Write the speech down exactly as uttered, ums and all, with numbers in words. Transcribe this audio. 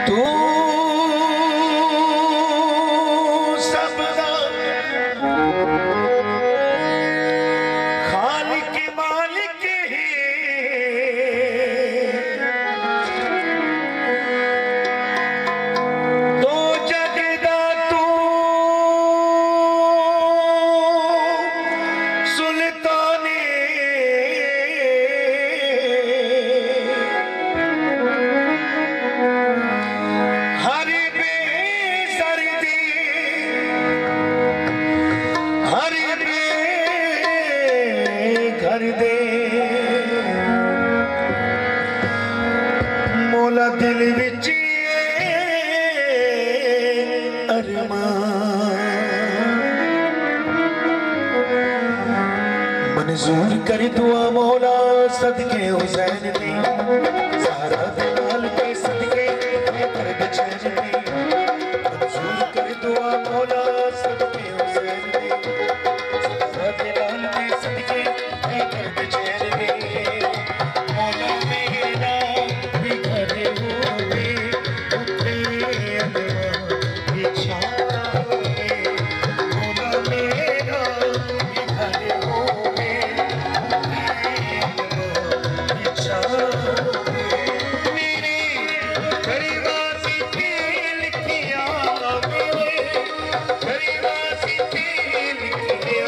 तू सबदा खालिक मालिक है, दो जगदा तू सुल्ताने कर दे मोला दिल विच अरमान मंजूर कर दुआ मौला सदके हुसैन दी सारा दिल के सदके कर बचैन दी मंजूर कर दुआ मौला सदके हुसैन दी सारा दिल के सदके कर बचैन दी मौला मेरा बिखर हुए उठे अनवार बिछा मौला मेरा बिखर हुए उठे अनवार बिछा मेरे गरीबासी दिल किया मेरे गरीबासी दिल किया